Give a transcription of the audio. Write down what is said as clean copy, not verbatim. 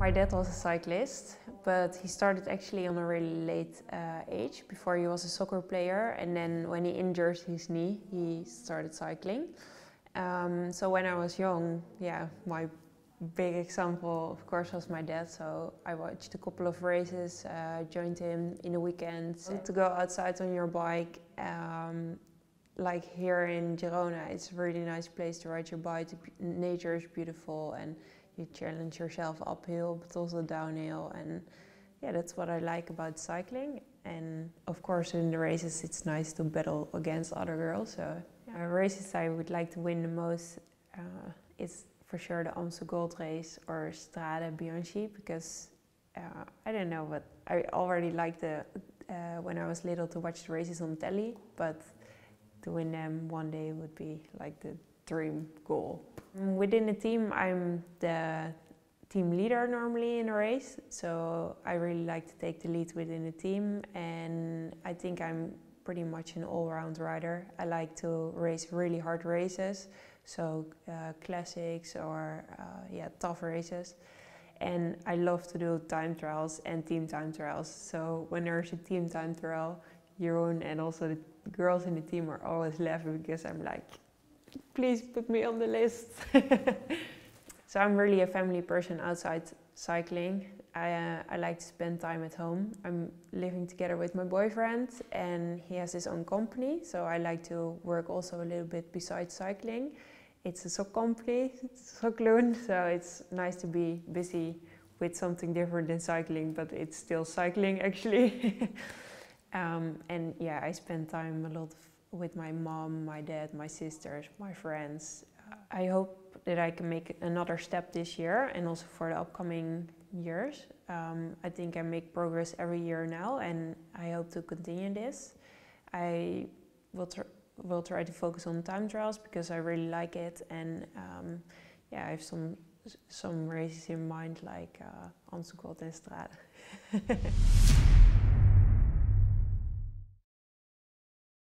My dad was a cyclist, but he started actually on a really late age. Before he was a soccer player, and then when he injured his knee, he started cycling. So when I was young, yeah, my big example, of course, was my dad. So I watched a couple of races, joined him in the weekends. To go outside on your bike, like here in Girona, it's a really nice place to ride your bike. Nature is beautiful, and you challenge yourself uphill, but also downhill. And yeah, that's what I like about cycling. And of course, in the races, it's nice to battle against other girls. So races I would like to win the most is for sure the Amstel Gold Race or Strade Bianchi, because I don't know, but I already liked when I was little to watch the races on telly, but to win them one day would be like the dream goal. Within the team, I'm the team leader normally in a race, so I really like to take the lead within the team, and I think I'm pretty much an all-round rider. I like to race really hard races, so classics or tough races. And I love to do time trials and team time trials. So when there's a team time trial, Jeroen and also the girls in the team are always laughing because I'm like, please put me on the list. So I'm really a family person outside cycling. I like to spend time at home. I'm living together with my boyfriend, and he has his own company, so I like to work also a little bit besides cycling. It's a sock company, Sockloon, so it's nice to be busy with something different than cycling, but it's still cycling actually. And yeah, I spend time a lot with my mom, my dad, my sisters, my friends. I hope that I can make another step this year and also for the upcoming years. I think I make progress every year now, and I hope to continue this. I will try to focus on time trials because I really like it, and yeah, I have some races in mind like Amstel Gold and Strade.